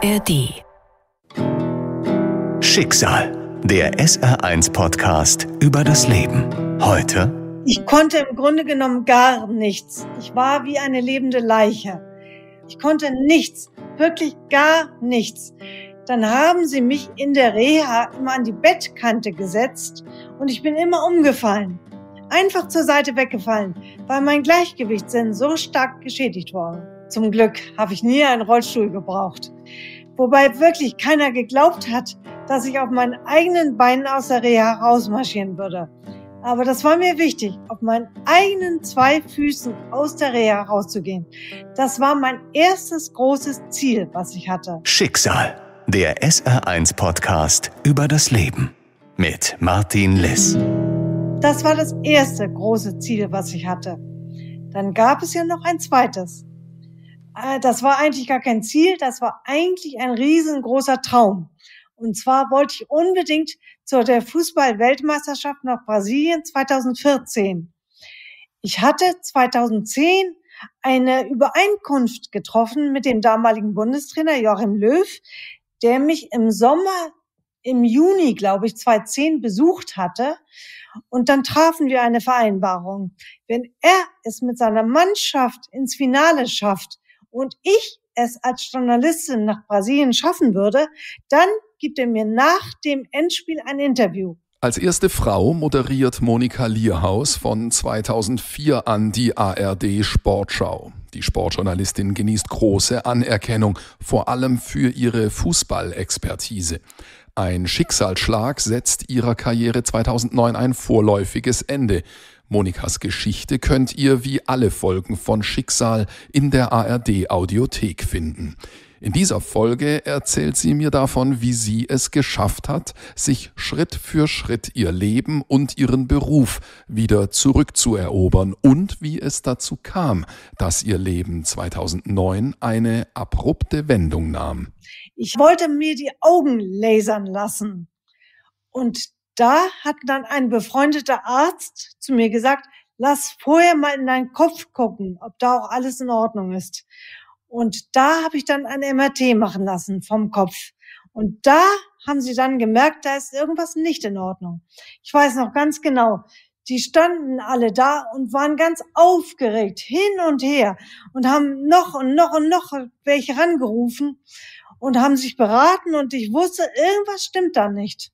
ARD. Schicksal, der SR1-Podcast über das Leben. Heute: Ich konnte im Grunde genommen gar nichts. Ich war wie eine lebende Leiche. Ich konnte nichts, wirklich gar nichts. Dann haben sie mich in der Reha immer an die Bettkante gesetzt und ich bin immer umgefallen. Einfach zur Seite weggefallen, weil mein Gleichgewichtssinn so stark geschädigt war. Zum Glück habe ich nie einen Rollstuhl gebraucht. Wobei wirklich keiner geglaubt hat, dass ich auf meinen eigenen Beinen aus der Reha rausmarschieren würde. Aber das war mir wichtig, auf meinen eigenen 2 Füßen aus der Reha rauszugehen. Das war mein erstes großes Ziel, was ich hatte. Schicksal, der SR1-Podcast über das Leben mit Martin Liss. Das war das erste große Ziel, was ich hatte. Dann gab es ja noch ein zweites. Das war eigentlich gar kein Ziel, das war eigentlich ein riesengroßer Traum. Und zwar wollte ich unbedingt zu der Fußball-Weltmeisterschaft nach Brasilien 2014. Ich hatte 2010 eine Übereinkunft getroffen mit dem damaligen Bundestrainer Joachim Löw, der mich im Juni, glaube ich, 2010 besucht hatte. Und dann trafen wir eine Vereinbarung. Wenn er es mit seiner Mannschaft ins Finale schafft und ich es als Journalistin nach Brasilien schaffen würde, dann gibt er mir nach dem Endspiel ein Interview. Als erste Frau moderiert Monika Lierhaus von 2004 an die ARD Sportschau. Die Sportjournalistin genießt große Anerkennung, vor allem für ihre Fußballexpertise. Ein Schicksalsschlag setzt ihrer Karriere 2009 ein vorläufiges Ende. Monikas Geschichte könnt ihr wie alle Folgen von Schicksal in der ARD Audiothek finden. In dieser Folge erzählt sie mir davon, wie sie es geschafft hat, sich Schritt für Schritt ihr Leben und ihren Beruf wieder zurückzuerobern und wie es dazu kam, dass ihr Leben 2009 eine abrupte Wendung nahm. Ich wollte mir die Augen lasern lassen. Und da hat dann ein befreundeter Arzt zu mir gesagt, lass vorher mal in deinen Kopf gucken, ob da auch alles in Ordnung ist. Und da habe ich dann ein MRT machen lassen vom Kopf. Und da haben sie dann gemerkt, da ist irgendwas nicht in Ordnung. Ich weiß noch ganz genau, die standen alle da und waren ganz aufgeregt, hin und her und haben noch welche rangerufen und haben sich beraten und ich wusste, irgendwas stimmt da nicht.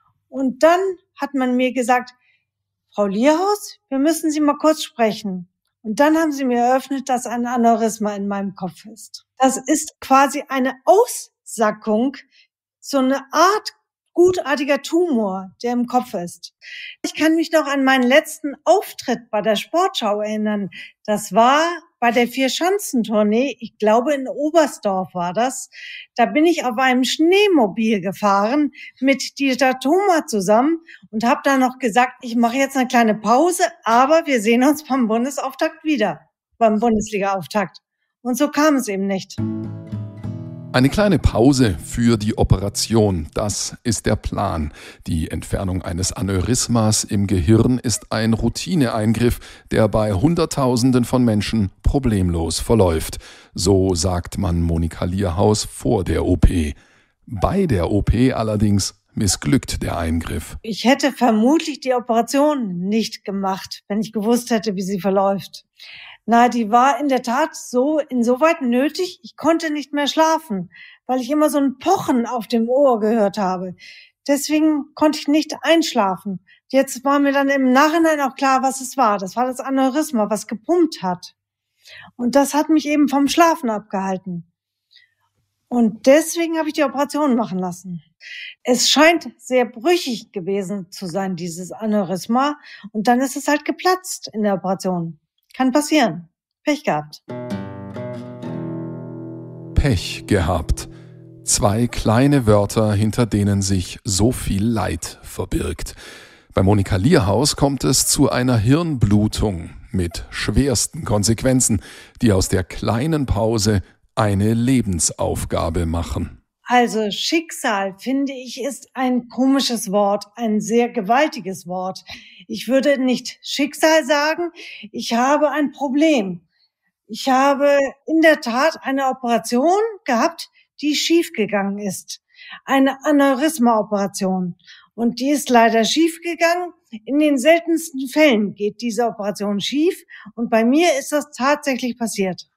Und dann hat man mir gesagt, Frau Lierhaus, wir müssen Sie mal kurz sprechen. Und dann haben sie mir eröffnet, dass ein Aneurysma in meinem Kopf ist. Das ist quasi eine Aussackung, so eine Art gutartiger Tumor, der im Kopf ist. Ich kann mich noch an meinen letzten Auftritt bei der Sportschau erinnern. Das war bei der Vierschanzentournee, ich glaube in Oberstdorf war das. Da bin ich auf einem Schneemobil gefahren mit Dieter Thoma zusammen und habe dann noch gesagt, ich mache jetzt eine kleine Pause, aber wir sehen uns beim Bundesauftakt wieder, beim Bundesliga-Auftakt. Und so kam es eben nicht. Eine kleine Pause für die Operation, das ist der Plan. Die Entfernung eines Aneurysmas im Gehirn ist ein Routineeingriff, der bei Hunderttausenden von Menschen problemlos verläuft. So sagt man Monika Lierhaus vor der OP. Bei der OP allerdings missglückt der Eingriff. Ich hätte vermutlich die Operation nicht gemacht, wenn ich gewusst hätte, wie sie verläuft. Na, die war in der Tat insoweit nötig, ich konnte nicht mehr schlafen, weil ich immer so ein Pochen auf dem Ohr gehört habe. Deswegen konnte ich nicht einschlafen. Jetzt war mir dann im Nachhinein auch klar, was es war. Das war das Aneurysma, was gepumpt hat. Und das hat mich eben vom Schlafen abgehalten. Und deswegen habe ich die Operation machen lassen. Es scheint sehr brüchig gewesen zu sein, dieses Aneurysma. Und dann ist es halt geplatzt in der Operation. Kann passieren. Pech gehabt. Pech gehabt. 2 kleine Wörter, hinter denen sich so viel Leid verbirgt. Bei Monika Lierhaus kommt es zu einer Hirnblutung mit schwersten Konsequenzen, die aus der kleinen Pause eine Lebensaufgabe machen. Also Schicksal, finde ich, ist ein komisches Wort, ein sehr gewaltiges Wort. Ich würde nicht Schicksal sagen, ich habe ein Problem. Ich habe in der Tat eine Operation gehabt, die schiefgegangen ist. Eine Aneurysma-Operation. Und die ist leider schiefgegangen. In den seltensten Fällen geht diese Operation schief. Und bei mir ist das tatsächlich passiert.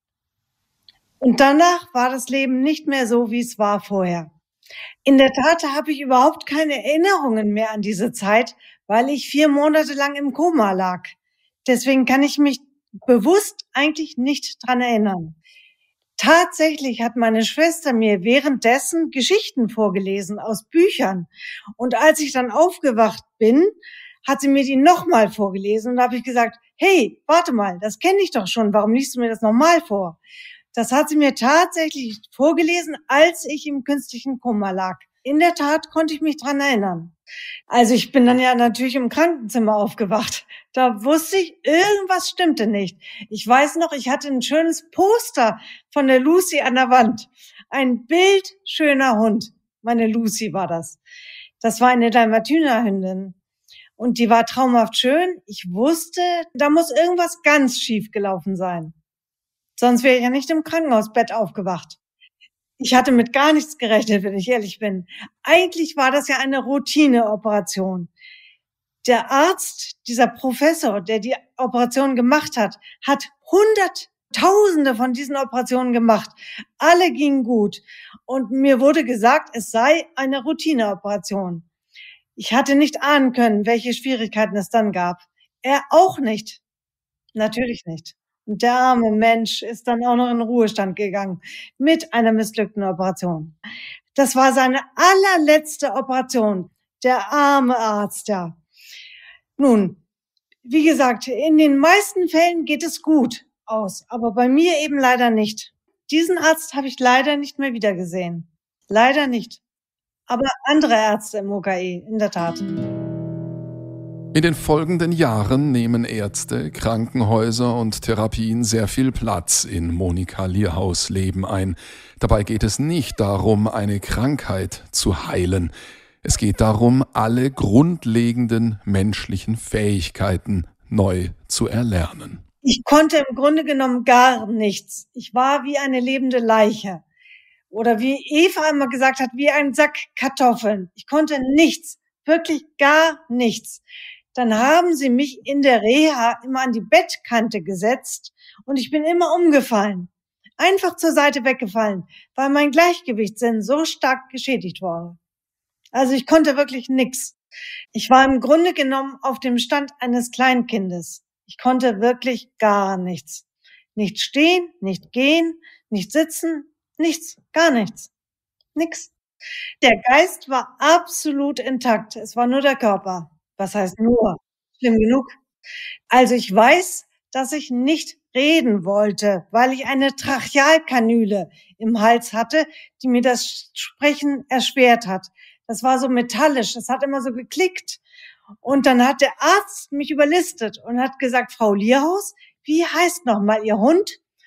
Und danach war das Leben nicht mehr so, wie es war vorher. In der Tat habe ich überhaupt keine Erinnerungen mehr an diese Zeit, weil ich 4 Monate lang im Koma lag. Deswegen kann ich mich bewusst eigentlich nicht dran erinnern. Tatsächlich hat meine Schwester mir währenddessen Geschichten vorgelesen aus Büchern. Und als ich dann aufgewacht bin, hat sie mir die nochmal vorgelesen. Und da habe ich gesagt, hey, warte mal, das kenne ich doch schon. Warum liest du mir das nochmal vor? Das hat sie mir tatsächlich vorgelesen, als ich im künstlichen Koma lag. In der Tat konnte ich mich dran erinnern. Also ich bin dann ja natürlich im Krankenzimmer aufgewacht. Da wusste ich, irgendwas stimmte nicht. Ich weiß noch, ich hatte ein schönes Poster von der Lucy an der Wand. Ein bildschöner Hund. Meine Lucy war das. Das war eine Dalmatinerhündin. Und die war traumhaft schön. Ich wusste, da muss irgendwas ganz schief gelaufen sein. Sonst wäre ich ja nicht im Krankenhausbett aufgewacht. Ich hatte mit gar nichts gerechnet, wenn ich ehrlich bin. Eigentlich war das ja eine Routineoperation. Der Arzt, dieser Professor, der die Operation gemacht hat, hat Hunderttausende von diesen Operationen gemacht. Alle gingen gut. Und mir wurde gesagt, es sei eine Routineoperation. Ich hatte nicht ahnen können, welche Schwierigkeiten es dann gab. Er auch nicht. Natürlich nicht. Und der arme Mensch ist dann auch noch in den Ruhestand gegangen mit einer missglückten Operation. Das war seine allerletzte Operation. Der arme Arzt, ja. Nun, wie gesagt, in den meisten Fällen geht es gut aus, aber bei mir eben leider nicht. Diesen Arzt habe ich leider nicht mehr wiedergesehen. Leider nicht. Aber andere Ärzte im UKE, in der Tat. In den folgenden Jahren nehmen Ärzte, Krankenhäuser und Therapien sehr viel Platz in Monika Lierhaus' Leben ein. Dabei geht es nicht darum, eine Krankheit zu heilen. Es geht darum, alle grundlegenden menschlichen Fähigkeiten neu zu erlernen. Ich konnte im Grunde genommen gar nichts. Ich war wie eine lebende Leiche. Oder wie Eva einmal gesagt hat, wie ein Sack Kartoffeln. Ich konnte nichts, wirklich gar nichts. Dann haben sie mich in der Reha immer an die Bettkante gesetzt und ich bin immer umgefallen. Einfach zur Seite weggefallen, weil mein Gleichgewichtssinn so stark geschädigt war. Also ich konnte wirklich nichts. Ich war im Grunde genommen auf dem Stand eines Kleinkindes. Ich konnte wirklich gar nichts. Nicht stehen, nicht gehen, nicht sitzen, nichts, gar nichts. Nix. Der Geist war absolut intakt. Es war nur der Körper. Was heißt nur? Schlimm genug. Also ich weiß, dass ich nicht reden wollte, weil ich eine Trachealkanüle im Hals hatte, die mir das Sprechen erschwert hat. Das war so metallisch, das hat immer so geklickt. Und dann hat der Arzt mich überlistet und hat gesagt, Frau Lierhaus, wie heißt nochmal Ihr Hund?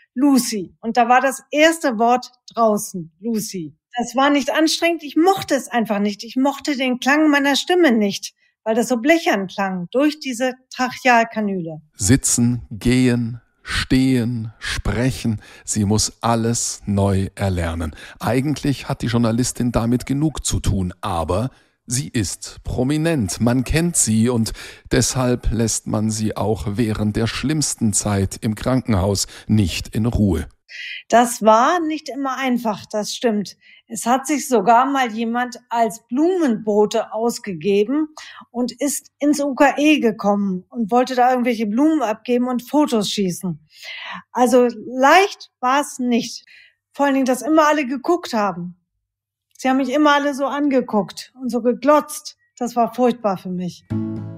Lucy. Und da war das erste Wort draußen, Lucy. Das war nicht anstrengend, ich mochte es einfach nicht. Ich mochte den Klang meiner Stimme nicht, weil das so blechern klang durch diese Trachealkanüle. Sitzen, gehen, stehen, sprechen, sie muss alles neu erlernen. Eigentlich hat die Journalistin damit genug zu tun, aber sie ist prominent, man kennt sie und deshalb lässt man sie auch während der schlimmsten Zeit im Krankenhaus nicht in Ruhe. Das war nicht immer einfach, das stimmt. Es hat sich sogar mal jemand als Blumenbote ausgegeben und ist ins UKE gekommen und wollte da irgendwelche Blumen abgeben und Fotos schießen. Also leicht war es nicht. Vor allen Dingen, dass immer alle geguckt haben. Sie haben mich immer alle so angeguckt und so geglotzt. Das war furchtbar für mich.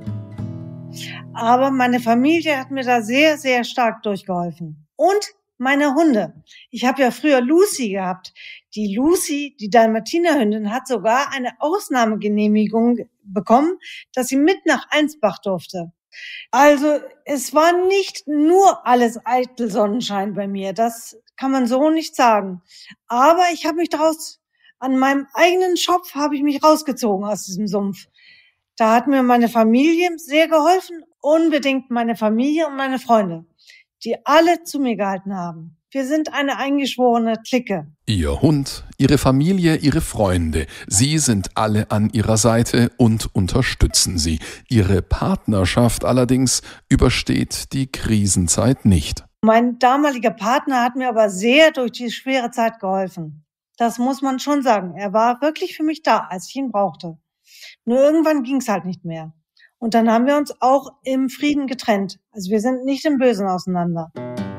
Aber meine Familie hat mir da sehr, sehr stark durchgeholfen. Und meine Hunde. Ich habe ja früher Lucy gehabt. Die Lucy, die Dalmatinerhündin, hat sogar eine Ausnahmegenehmigung bekommen, dass sie mit nach Einsbach durfte. Also es war nicht nur alles eitel Sonnenschein bei mir. Das kann man so nicht sagen. Aber ich habe mich daraus, an meinem eigenen Schopf habe ich mich rausgezogen aus diesem Sumpf. Da hat mir meine Familie sehr geholfen. Unbedingt meine Familie und meine Freunde, die alle zu mir gehalten haben. Wir sind eine eingeschworene Clique. Ihr Hund, Ihre Familie, Ihre Freunde, Sie sind alle an Ihrer Seite und unterstützen Sie. Ihre Partnerschaft allerdings übersteht die Krisenzeit nicht. Mein damaliger Partner hat mir aber sehr durch die schwere Zeit geholfen. Das muss man schon sagen. Er war wirklich für mich da, als ich ihn brauchte. Nur irgendwann ging es halt nicht mehr. Und dann haben wir uns auch im Frieden getrennt. Also wir sind nicht im Bösen auseinander.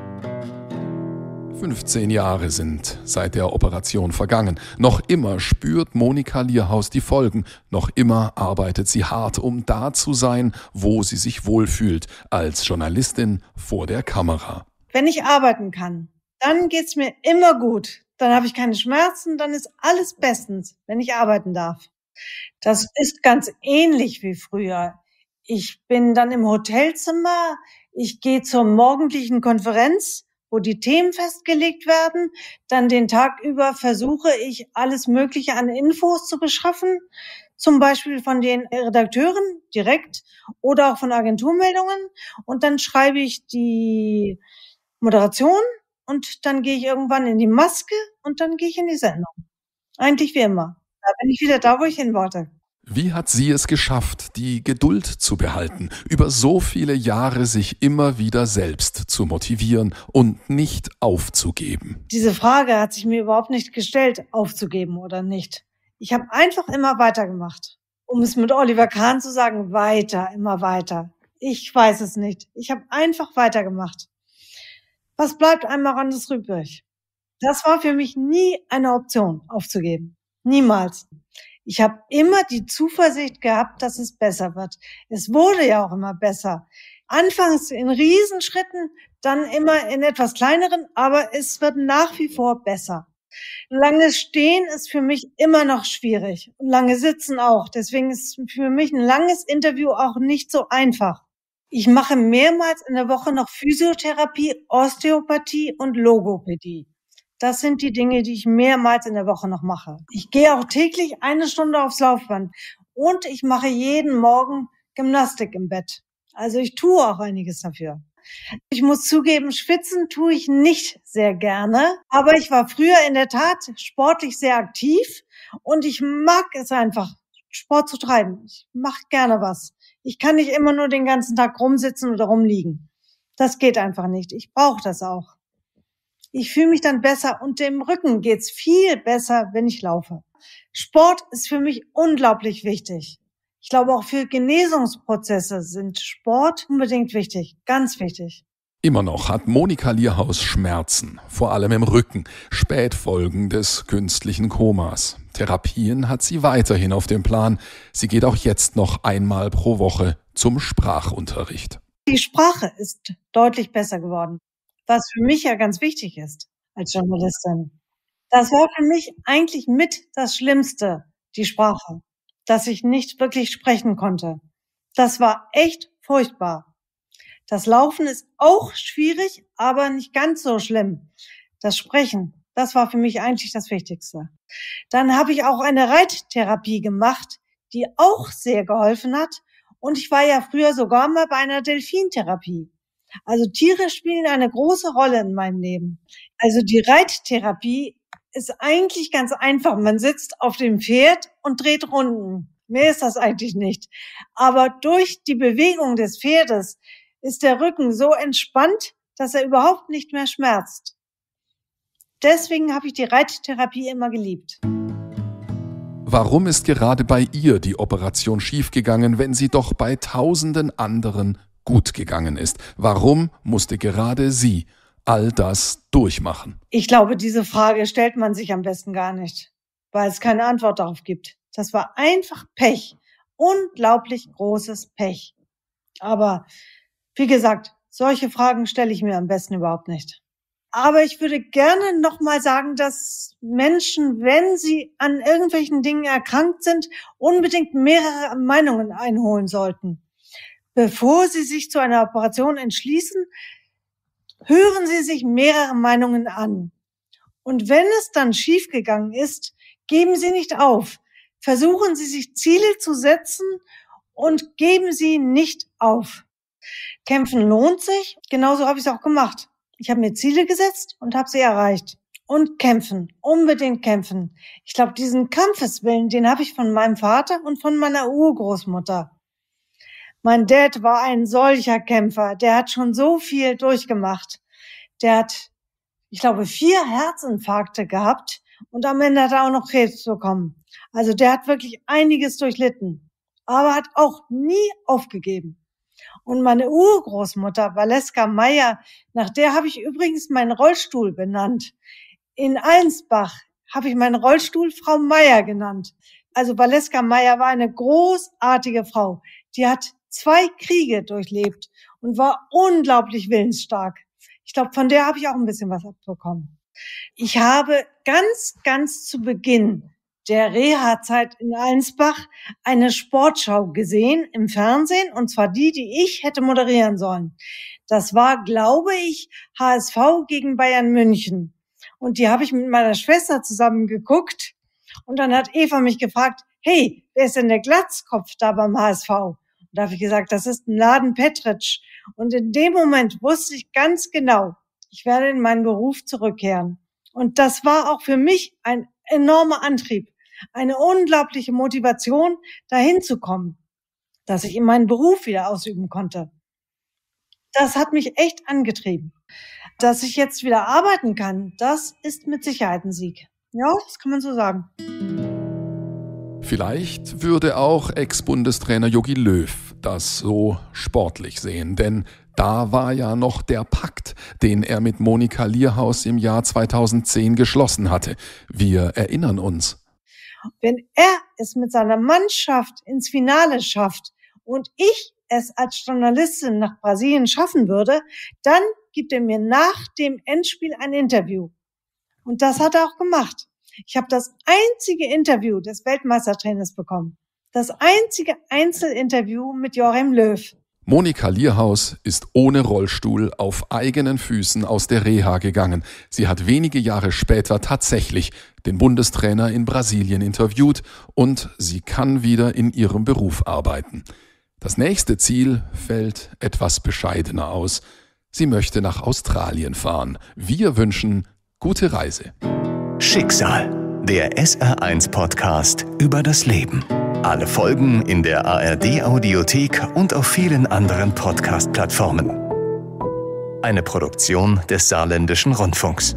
15 Jahre sind seit der Operation vergangen. Noch immer spürt Monika Lierhaus die Folgen. Noch immer arbeitet sie hart, um da zu sein, wo sie sich wohlfühlt, als Journalistin vor der Kamera. Wenn ich arbeiten kann, dann geht's mir immer gut. Dann habe ich keine Schmerzen, dann ist alles bestens, wenn ich arbeiten darf. Das ist ganz ähnlich wie früher. Ich bin dann im Hotelzimmer, ich gehe zur morgendlichen Konferenz, wo die Themen festgelegt werden. Dann den Tag über versuche ich, alles Mögliche an Infos zu beschaffen, zum Beispiel von den Redakteuren direkt oder auch von Agenturmeldungen. Und dann schreibe ich die Moderation und dann gehe ich irgendwann in die Maske und dann gehe ich in die Sendung. Eigentlich wie immer. Da bin ich wieder da, wo ich hin wollte. Wie hat sie es geschafft, die Geduld zu behalten, über so viele Jahre sich immer wieder selbst zu motivieren und nicht aufzugeben? Diese Frage hat sich mir überhaupt nicht gestellt, aufzugeben oder nicht. Ich habe einfach immer weitergemacht. Um es mit Oliver Kahn zu sagen, weiter, immer weiter. Ich weiß es nicht. Ich habe einfach weitergemacht. Was bleibt einem auch anderes übrig? Das war für mich nie eine Option, aufzugeben. Niemals. Ich habe immer die Zuversicht gehabt, dass es besser wird. Es wurde ja auch immer besser. Anfangs in Riesenschritten, dann immer in etwas kleineren, aber es wird nach wie vor besser. Langes Stehen ist für mich immer noch schwierig und lange Sitzen auch. Deswegen ist für mich ein langes Interview auch nicht so einfach. Ich mache mehrmals in der Woche noch Physiotherapie, Osteopathie und Logopädie. Das sind die Dinge, die ich mehrmals in der Woche noch mache. Ich gehe auch täglich 1 Stunde aufs Laufband und ich mache jeden Morgen Gymnastik im Bett. Also ich tue auch einiges dafür. Ich muss zugeben, schwitzen tue ich nicht sehr gerne, aber ich war früher in der Tat sportlich sehr aktiv und ich mag es einfach, Sport zu treiben. Ich mache gerne was. Ich kann nicht immer nur den ganzen Tag rumsitzen oder rumliegen. Das geht einfach nicht. Ich brauche das auch. Ich fühle mich dann besser und dem Rücken geht's viel besser, wenn ich laufe. Sport ist für mich unglaublich wichtig. Ich glaube, auch für Genesungsprozesse sind Sport unbedingt wichtig, ganz wichtig. Immer noch hat Monika Lierhaus Schmerzen, vor allem im Rücken, Spätfolgen des künstlichen Komas. Therapien hat sie weiterhin auf dem Plan. Sie geht auch jetzt noch einmal pro Woche zum Sprachunterricht. Die Sprache ist deutlich besser geworden, was für mich ja ganz wichtig ist als Journalistin. Das war für mich eigentlich mit das Schlimmste, die Sprache, dass ich nicht wirklich sprechen konnte. Das war echt furchtbar. Das Laufen ist auch schwierig, aber nicht ganz so schlimm. Das Sprechen, das war für mich eigentlich das Wichtigste. Dann habe ich auch eine Reittherapie gemacht, die auch sehr geholfen hat. Und ich war ja früher sogar mal bei einer Delfintherapie. Also Tiere spielen eine große Rolle in meinem Leben. Also die Reittherapie ist eigentlich ganz einfach. Man sitzt auf dem Pferd und dreht Runden. Mehr ist das eigentlich nicht. Aber durch die Bewegung des Pferdes ist der Rücken so entspannt, dass er überhaupt nicht mehr schmerzt. Deswegen habe ich die Reittherapie immer geliebt. Warum ist gerade bei ihr die Operation schiefgegangen, wenn sie doch bei tausenden anderen gut gegangen ist? Warum musste gerade sie all das durchmachen? Ich glaube, diese Frage stellt man sich am besten gar nicht, weil es keine Antwort darauf gibt. Das war einfach Pech. Unglaublich großes Pech. Aber wie gesagt, solche Fragen stelle ich mir am besten überhaupt nicht. Aber ich würde gerne nochmal sagen, dass Menschen, wenn sie an irgendwelchen Dingen erkrankt sind, unbedingt mehrere Meinungen einholen sollten. Bevor sie sich zu einer Operation entschließen, hören Sie sich mehrere Meinungen an. Und wenn es dann schiefgegangen ist, geben Sie nicht auf. Versuchen Sie sich Ziele zu setzen und geben Sie nicht auf. Kämpfen lohnt sich, genauso habe ich es auch gemacht. Ich habe mir Ziele gesetzt und habe sie erreicht. Und kämpfen, unbedingt kämpfen. Ich glaube, diesen Kampfeswillen, den habe ich von meinem Vater und von meiner Urgroßmutter. Mein Dad war ein solcher Kämpfer. Der hat schon so viel durchgemacht. Der hat, ich glaube, 4 Herzinfarkte gehabt und am Ende hat er auch noch Krebs bekommen. Also der hat wirklich einiges durchlitten, aber hat auch nie aufgegeben. Und meine Urgroßmutter, Valeska Meyer, nach der habe ich übrigens meinen Rollstuhl benannt. In Allensbach habe ich meinen Rollstuhl Frau Meyer genannt. Also Valeska Meyer war eine großartige Frau. Die hat 2 Kriege durchlebt und war unglaublich willensstark. Ich glaube, von der habe ich auch ein bisschen was abbekommen. Ich habe ganz zu Beginn der Reha-Zeit in Allensbach eine Sportschau gesehen im Fernsehen, und zwar die ich hätte moderieren sollen. Das war, glaube ich, HSV gegen Bayern München. Und die habe ich mit meiner Schwester zusammen geguckt. Und dann hat Eva mich gefragt, hey, wer ist denn der Glatzkopf da beim HSV? Und da habe ich gesagt, das ist Mladen Petric. Und in dem Moment wusste ich ganz genau, ich werde in meinen Beruf zurückkehren. Und das war auch für mich ein enormer Antrieb, eine unglaubliche Motivation, dahin zu kommen, dass ich in meinen Beruf wieder ausüben konnte. Das hat mich echt angetrieben. Dass ich jetzt wieder arbeiten kann, das ist mit Sicherheit ein Sieg. Ja, das kann man so sagen. Vielleicht würde auch Ex-Bundestrainer Jogi Löw das so sportlich sehen, denn da war ja noch der Pakt, den er mit Monika Lierhaus im Jahr 2010 geschlossen hatte. Wir erinnern uns. Wenn er es mit seiner Mannschaft ins Finale schafft und ich es als Journalistin nach Brasilien schaffen würde, dann gibt er mir nach dem Endspiel ein Interview. Und das hat er auch gemacht. Ich habe das einzige Interview des Weltmeistertrainers bekommen. Das einzige Einzelinterview mit Joachim Löw. Monika Lierhaus ist ohne Rollstuhl auf eigenen Füßen aus der Reha gegangen. Sie hat wenige Jahre später tatsächlich den Bundestrainer in Brasilien interviewt und sie kann wieder in ihrem Beruf arbeiten. Das nächste Ziel fällt etwas bescheidener aus. Sie möchte nach Australien fahren. Wir wünschen gute Reise. Schicksal, der SR1-Podcast über das Leben. Alle Folgen in der ARD-Audiothek und auf vielen anderen Podcast-Plattformen. Eine Produktion des Saarländischen Rundfunks.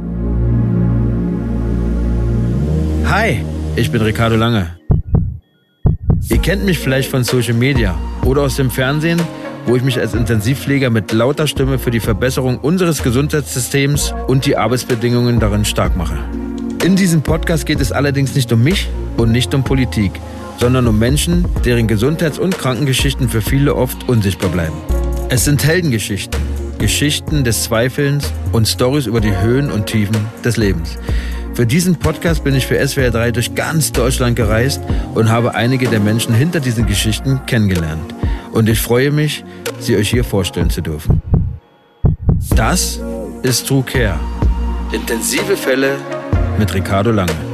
Hi, ich bin Ricardo Lange. Ihr kennt mich vielleicht von Social Media oder aus dem Fernsehen, wo ich mich als Intensivpfleger mit lauter Stimme für die Verbesserung unseres Gesundheitssystems und die Arbeitsbedingungen darin stark mache. In diesem Podcast geht es allerdings nicht um mich und nicht um Politik, sondern um Menschen, deren Gesundheits- und Krankengeschichten für viele oft unsichtbar bleiben. Es sind Heldengeschichten, Geschichten des Zweifelns und Storys über die Höhen und Tiefen des Lebens. Für diesen Podcast bin ich für SWR 3 durch ganz Deutschland gereist und habe einige der Menschen hinter diesen Geschichten kennengelernt. Und ich freue mich, sie euch hier vorstellen zu dürfen. Das ist True Care. Intensive Fälle mit Ricardo Lange.